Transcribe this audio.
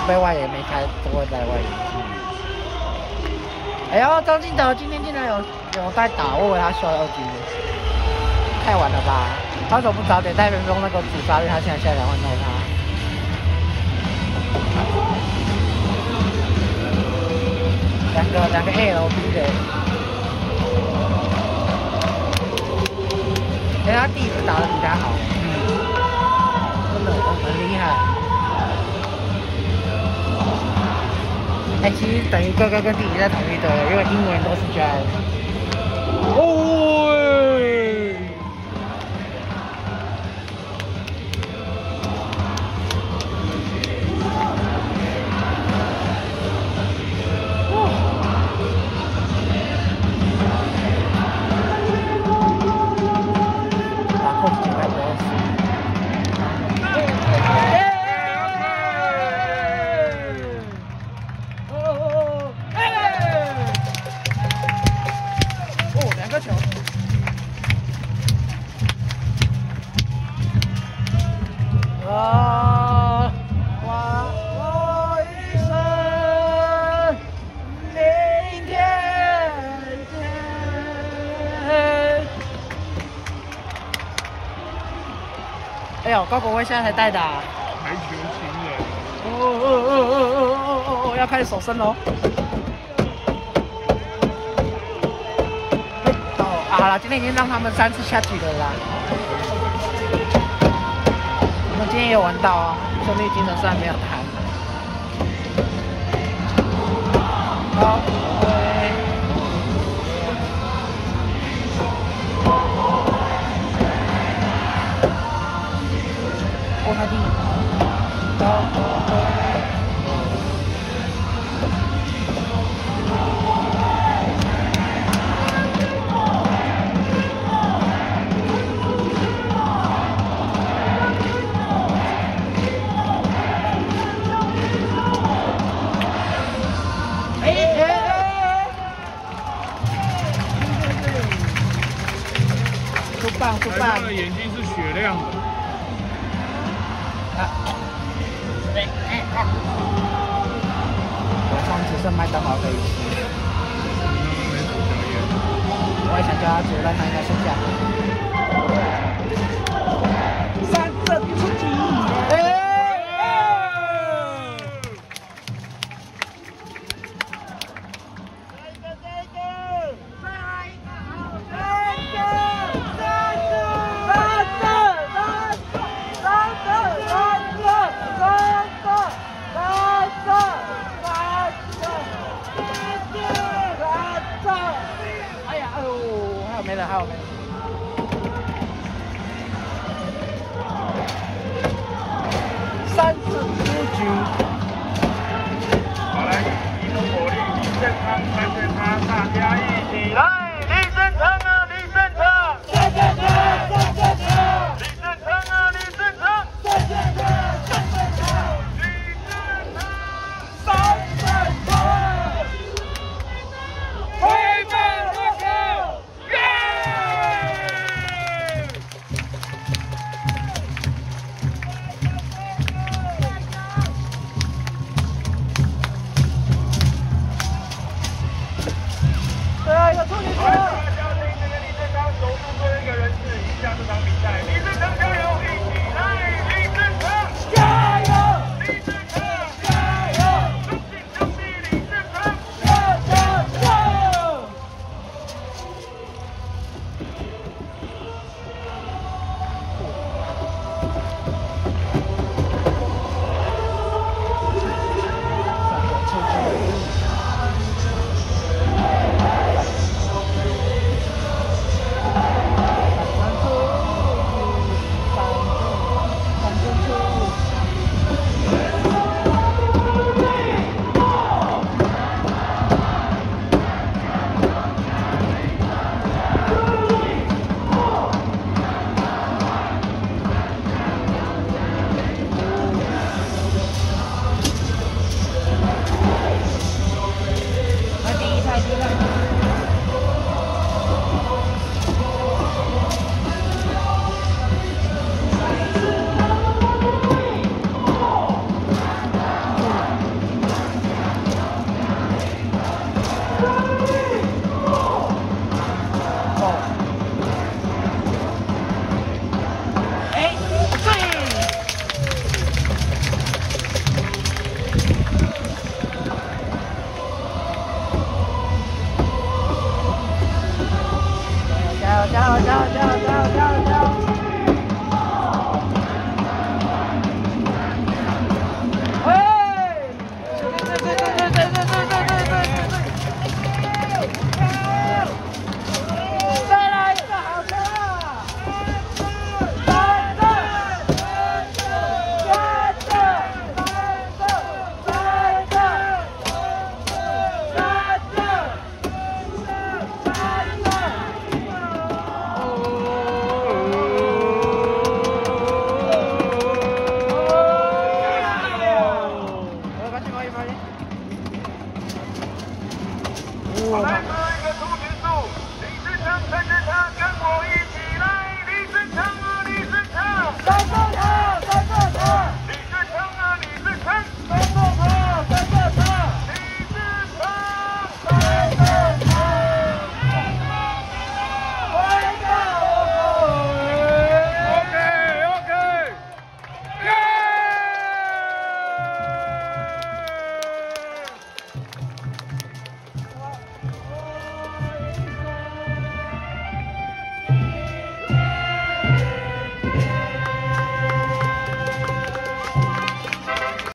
备外野没开，都会在外野。哎呦，张进德今天竟然有在打，我以为他休2局，太晚了吧？他怎么不早点带人中那个主杀率？他现在下来换到他。两个 ALB 的。哎，他第一次打得比他好，真的很厉害。哎，其实等于哥哥跟弟弟在同一队，因为英文都是 Jazz。哦。哎呦，高国威现在才带的、啊。 排球情人。 哦，要开始手伸喽。哦，好了，今天已经让他们3次下局了啦。我们今天也有玩到啊，兄弟精神虽然没有谈。好，郭台铭，出棒！ 他的眼睛是雪亮的。 晚上只剩麦当劳可以吃。 没煮宵夜。 我也想叫他煮，但他应该剩下。3振出击！没了，还有没了。3次出局。 好来，一路火力，李正昌看着他，大家一起来，李正昌啊，李正昌，李正昌啊，李正昌，李正昌啊，李正昌，李正昌，三振炮，回本落后，耶！ 系，没关系，没关系。 好，来这一个出局数，李世成跟着他，跟我一起来，李世成啊，李世成！